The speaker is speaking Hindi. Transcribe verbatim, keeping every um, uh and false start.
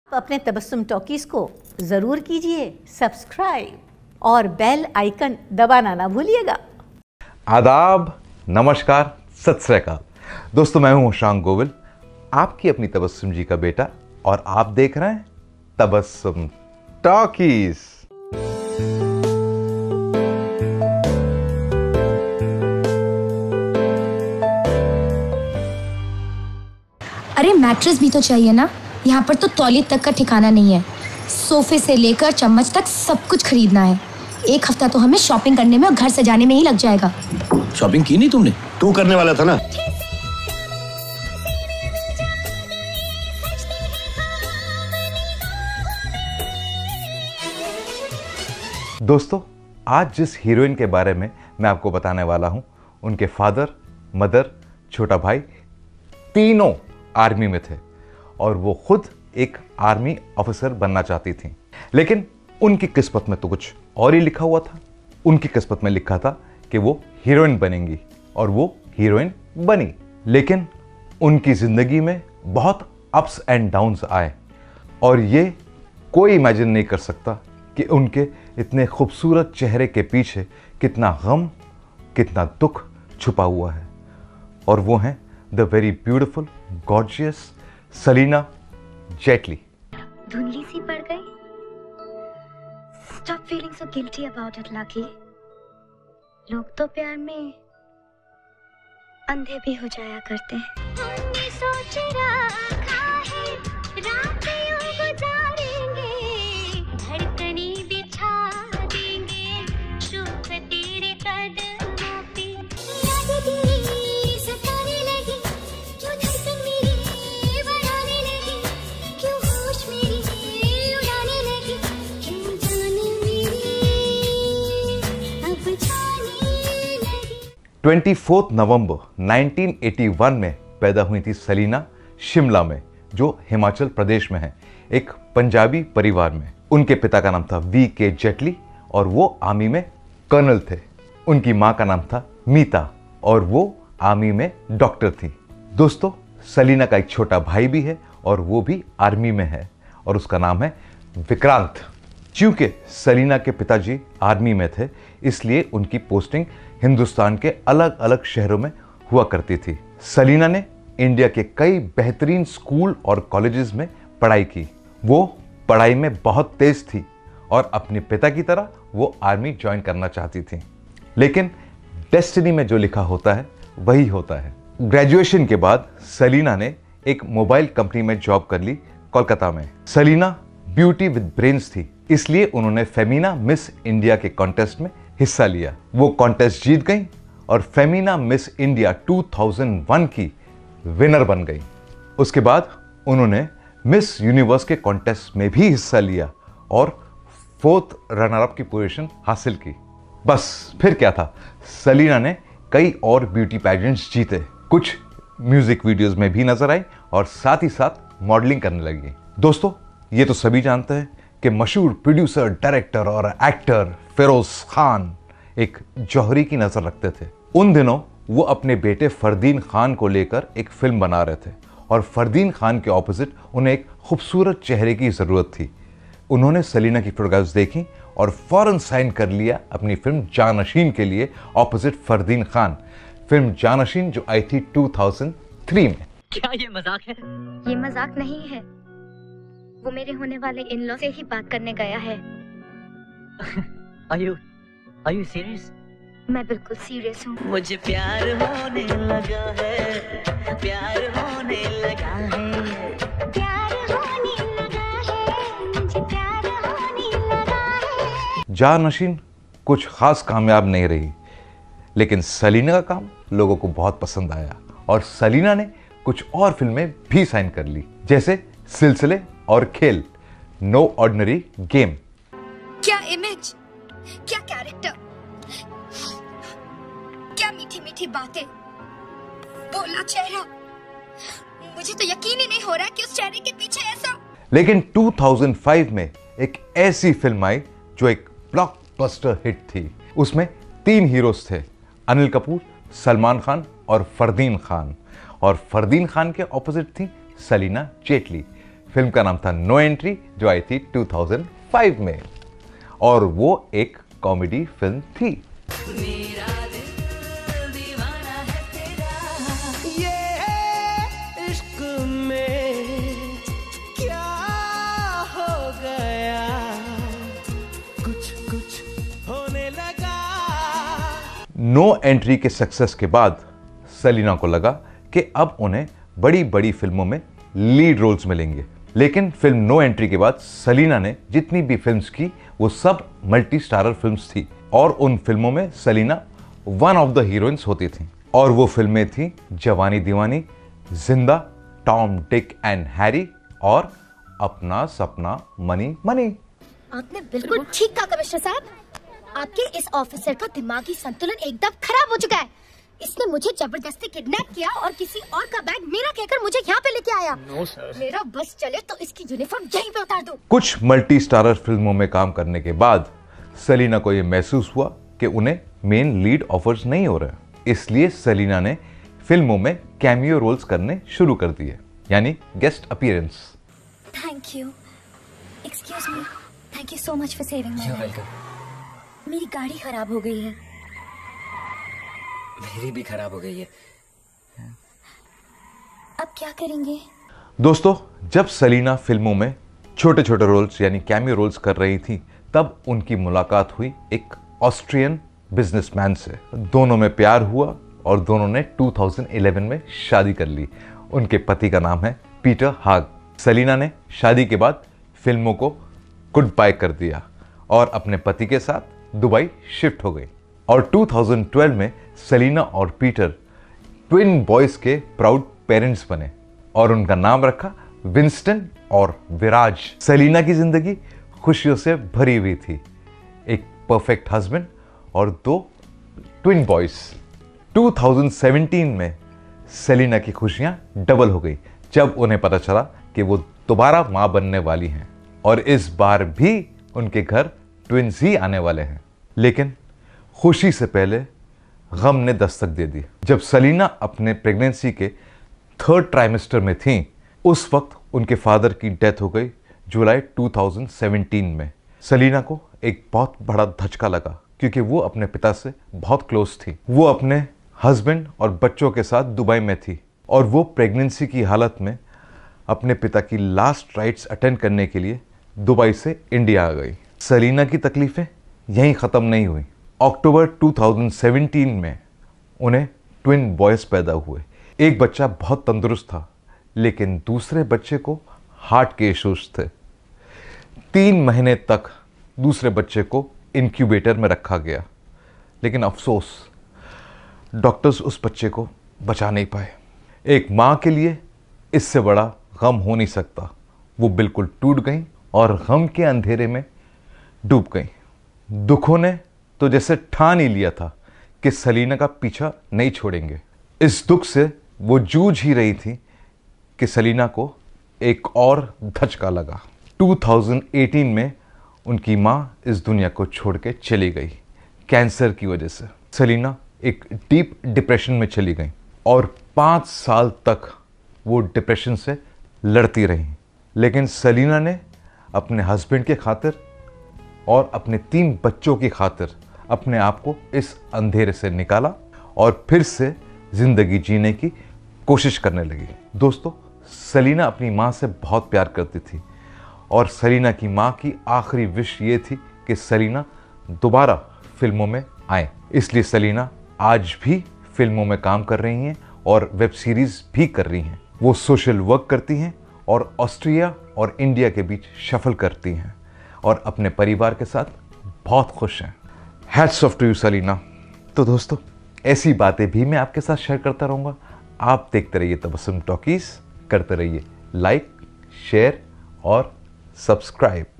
अपने तबस्सुम टॉकीज को जरूर कीजिए सब्सक्राइब और बेल आइकन दबाना ना भूलिएगा। आदाब, नमस्कार, सत श्री अकाल। दोस्तों, मैं हूं शांग गोविल, आपकी अपनी तबस्सुम जी का बेटा, और आप देख रहे हैं तबस्सुम टॉकीज। अरे मैट्रेस भी तो चाहिए ना, यहाँ पर तो तौलियत तक का ठिकाना नहीं है। सोफे से लेकर चम्मच तक सब कुछ खरीदना है। एक हफ्ता तो हमें शॉपिंग करने में और घर सजाने में ही लग जाएगा। शॉपिंग की नहीं तुमने? तू करने वाला था ना। दोस्तों, आज जिस हीरोइन के बारे में मैं आपको बताने वाला हूं, उनके फादर, मदर, छोटा भाई तीनों आर्मी में थे और वो खुद एक आर्मी ऑफिसर बनना चाहती थी। लेकिन उनकी किस्मत में तो कुछ और ही लिखा हुआ था। उनकी किस्मत में लिखा था कि वो हीरोइन बनेंगी, और वो हीरोइन बनी। लेकिन उनकी जिंदगी में बहुत अप्स एंड डाउन्स आए, और ये कोई इमेजिन नहीं कर सकता कि उनके इतने खूबसूरत चेहरे के पीछे कितना गम, कितना दुख छुपा हुआ है। और वो हैं the very beautiful, gorgeous Celina Jaitly. धुंधली सी पड़ गई। Stop feeling so guilty about it, Lucky. लोग तो प्यार में अंधे भी हो जाया करते हैं। हमने सोच रखा है रातें गुजारेंगे, धड़कनें बिछा देंगे, शुभ तेरे कदमों पे। यादें तेरी सताने लगी, क्यों धड़कन मेरी बढ़ाने लगी, क्यों होश मेरी उड़ाने लगी, क्यों जाने मेरी अब जाने लगी। चौबीस नवंबर उन्नीस सौ इक्यासी में पैदा हुई थी सलीना, शिमला में, जो हिमाचल प्रदेश में है, एक पंजाबी परिवार में। उनके पिता का नाम था वी के जेटली और वो आर्मी में कर्नल थे। उनकी माँ का नाम था मीता और वो आर्मी में डॉक्टर थी। दोस्तों, सलीना का एक छोटा भाई भी है और वो भी आर्मी में है, और उसका नाम है विक्रांत। क्योंकि सलीना के पिताजी आर्मी में थे, इसलिए उनकी पोस्टिंग हिंदुस्तान के अलग अलग शहरों में हुआ करती थी। सलीना ने इंडिया के कई बेहतरीन स्कूल और कॉलेजेस में पढ़ाई की। वो पढ़ाई में बहुत तेज थी और अपने पिता की तरह वो आर्मी ज्वाइन करना चाहती थी। लेकिन डेस्टिनी में जो लिखा होता है वही होता है। ग्रेजुएशन के बाद सलीना ने एक मोबाइल कंपनी में जॉब कर ली कोलकाता में। सलीना ब्यूटी विद ब्रेन्स थी, इसलिए उन्होंने फेमिना मिस इंडिया के कॉन्टेस्ट में हिस्सा लिया। वो कॉन्टेस्ट जीत गई और फेमिना मिस इंडिया दो हज़ार एक की विनर बन गई। उसके बाद उन्होंने मिस यूनिवर्स के कॉन्टेस्ट में भी हिस्सा लिया और फोर्थ रनर अप की पोजीशन हासिल की। बस फिर क्या था, सलीना ने कई और ब्यूटी पैजेंट्स जीते, कुछ म्यूजिक वीडियोस में भी नजर आई और साथ ही साथ मॉडलिंग करने लगी। दोस्तों, ये तो सभी जानते हैं कि मशहूर प्रोड्यूसर, डायरेक्टर और एक्टर फिरोज खान एक जौहरी की नजर रखते थे। उन दिनों वो अपने बेटे फरदीन खान को लेकर एक फिल्म बना रहे थे और फरदीन खान के ऑपोजिट उन्हें एक खूबसूरत चेहरे की ज़रूरत थी। उन्होंने सलीना की फोटोग्राफ्स देखी और फौरन साइन कर लिया अपनी फिल्म जानशीन के लिए ऑपोजिट फरदीन खान। फिल्म जानशीन जो आई थी दो हज़ार तीन में। क्या ये मजाक है? ये मजाक नहीं है, वो मेरे होने वाले इन-लॉ से ही बात करने गया है। Are you, are you serious? मैं बिल्कुल सीरियस हूँ। मुझे प्यार होने लगा है, प्यार होने लगा है, प्यार होने लगा है, मुझे प्यार होने लगा है। जानशीन कुछ खास कामयाब नहीं रही, लेकिन सलीना का काम लोगों को बहुत पसंद आया और सलीना ने कुछ और फिल्में भी साइन कर ली, जैसे सिलसिले और खेल, नो ऑर्डिनरी गेम। क्या इमेज, क्या कैरेक्टर, क्या मीठी मीठी बातें, बोला चेहरा। मुझे तो यकीन ही नहीं हो रहा कि उस चेहरे के पीछे ऐसा। लेकिन दो हज़ार पाँच में एक ऐसी फिल्म आई जो एक ब्लॉकबस्टर हिट थी। उसमें तीन हीरोज थे, अनिल कपूर, सलमान खान और फरदीन खान। और फरदीन खान के ऑपोजिट थी सलीना जेटली। फिल्म का नाम था नो एंट्री, जो आई थी दो हज़ार पाँच में, और वो एक कॉमेडी फिल्म थी। नो एंट्री के सक्सेस के बाद सलीना को लगा कि अब उन्हें बड़ी बड़ी फिल्मों में लीड रोल्स मिलेंगे। लेकिन फिल्म नो एंट्री के बाद सलीना ने जितनी भी फिल्म्स की वो सब मल्टी स्टारर फिल्म्स थी, और उन फिल्मों में Celina one of the heroines होती थी। और वो फिल्में थी जवानी दीवानी, जिंदा, टॉम डिक एंड हैरी और अपना सपना मनी मनी। आपने बिल्कुल ठीक कहा कमिश्नर साहब, आपके इस ऑफिसर का दिमागी संतुलन एकदम खराब हो चुका है। इसने मुझे जबरदस्ती किडनैप किया और किसी और का बैग मेरा कहकर मुझे यहाँ पे लेके आया। No sir. मेरा बस चले तो इसकी यूनिफॉर्म यहीं पे उतार दो। कुछ मल्टी स्टारर फिल्मों में काम करने के बाद सलीना को यह महसूस हुआ कि उन्हें मेन लीड ऑफर्स नहीं हो रहे, इसलिए सलीना ने फिल्मों में कैमियो रोल्स करने शुरू कर दिए, यानी guest appearance. Thank you, excuse me, thank you so much for saving my life. मेरी गाड़ी खराब हो गई है। मेरी भी खराब हो गई है। अब क्या करेंगे? दोस्तों, जब सलीना फिल्मों में छोटे छोटे रोल्स यानी कैमियो रोल्स कर रही थी, तब उनकी मुलाकात हुई एक ऑस्ट्रियन बिजनेसमैन से। दोनों में प्यार हुआ और दोनों ने दो हज़ार ग्यारह में शादी कर ली। उनके पति का नाम है पीटर हाग। सलीना ने शादी के बाद फिल्मों को गुड बाय कर दिया और अपने पति के साथ दुबई शिफ्ट हो गई। और दो हज़ार बारह में सलीना और पीटर ट्विन बॉयज के प्राउड पेरेंट्स बने और उनका नाम रखा विंस्टन और विराज। सलीना की जिंदगी खुशियों से भरी हुई थी, एक परफेक्ट हस्बैंड और दो ट्विन बॉयज। दो हज़ार सत्रह में सलीना की खुशियां डबल हो गई जब उन्हें पता चला कि वो दोबारा मां बनने वाली हैं, और इस बार भी उनके घर ट्विन्स ही आने वाले हैं। लेकिन खुशी से पहले गम ने दस्तक दे दी। जब सलीना अपने प्रेगनेंसी के थर्ड ट्राइमेस्टर में थी, उस वक्त उनके फादर की डेथ हो गई जुलाई दो हज़ार सत्रह में। सलीना को एक बहुत बड़ा धचका लगा क्योंकि वो अपने पिता से बहुत क्लोज थी। वो अपने हस्बैंड और बच्चों के साथ दुबई में थी और वो प्रेगनेंसी की हालत में अपने पिता की लास्ट राइट्स अटेंड करने के लिए दुबई से इंडिया आ गई। सलीना की तकलीफें यहीं ख़त्म नहीं हुई। अक्टूबर दो हज़ार सत्रह में उन्हें ट्विन बॉयज पैदा हुए। एक बच्चा बहुत तंदुरुस्त था, लेकिन दूसरे बच्चे को हार्ट के इश्यूज थे। तीन महीने तक दूसरे बच्चे को इंक्यूबेटर में रखा गया, लेकिन अफसोस डॉक्टर्स उस बच्चे को बचा नहीं पाए। एक माँ के लिए इससे बड़ा गम हो नहीं सकता। वो बिल्कुल टूट गई और गम के अंधेरे में डूब गई। दुखों ने तो जैसे ठान ही लिया था कि सलीना का पीछा नहीं छोड़ेंगे। इस दुख से वो जूझ ही रही थी कि सलीना को एक और धचका लगा। दो हज़ार अठारह में उनकी माँ इस दुनिया को छोड़ के चली गई कैंसर की वजह से। सलीना एक डीप डिप्रेशन में चली गई और पाँच साल तक वो डिप्रेशन से लड़ती रही। लेकिन सलीना ने अपने हस्बैंड के खातिर और अपने तीन बच्चों की खातिर अपने आप को इस अंधेरे से निकाला और फिर से ज़िंदगी जीने की कोशिश करने लगी। दोस्तों, सलीना अपनी माँ से बहुत प्यार करती थी और सलीना की माँ की आखिरी विश ये थी कि सलीना दोबारा फिल्मों में आए। इसलिए सलीना आज भी फिल्मों में काम कर रही हैं और वेब सीरीज़ भी कर रही हैं। वो सोशल वर्क करती हैं और ऑस्ट्रिया और इंडिया के बीच शफल करती हैं और अपने परिवार के साथ बहुत खुश हैं। Hats off to you Celina. तो दोस्तों, ऐसी बातें भी मैं आपके साथ शेयर करता रहूँगा। आप देखते रहिए तबस्सुम टॉकीज, करते रहिए लाइक, शेयर और सब्सक्राइब।